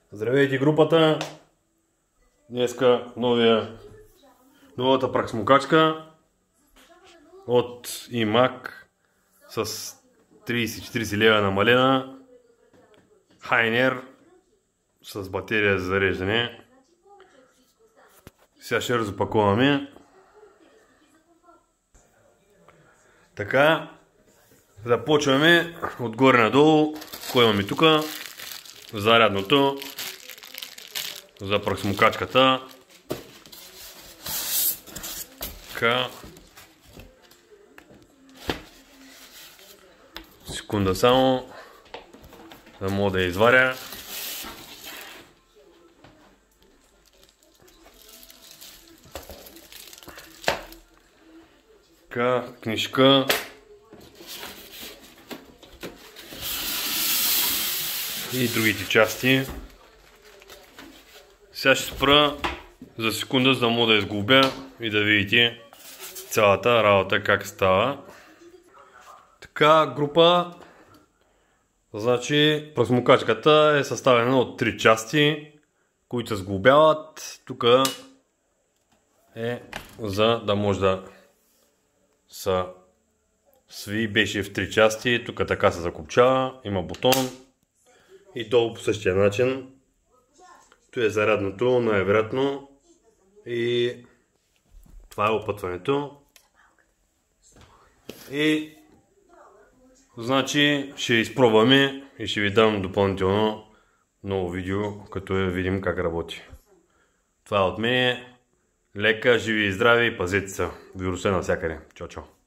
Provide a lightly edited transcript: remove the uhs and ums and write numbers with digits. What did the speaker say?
Здравейте групата! Днеска новата прахсмокачка от IMAG с 30-40 лева намалена, Хайнер с батерия за зареждане. Сега ще разопакуваме. Така, започваме отгоре надолу. Кой имаме тук? Зарядното за прахсмокачката. Така. Секунда само, да мога да я изваря. Така, книжка. И другите части. Сега ще спра за секунда, за да мога да изглобя и да видите цялата работа как става. Така, група. Значи, прахсмокачката е съставена от 3 части, които се сглобяват. Тук е за да може да се сви, беше в 3 части. Тук така се закопчава, има бутон. И долу по същия начин. Това е зарядното, най-вероятно. И това е опътването. И значи ще изпробваме и ще ви дам допълнително ново видео, като видим как работи. Това е от мен. Лека, живи и здрави, пазете се. Вируса навсякъде. Чао, чао.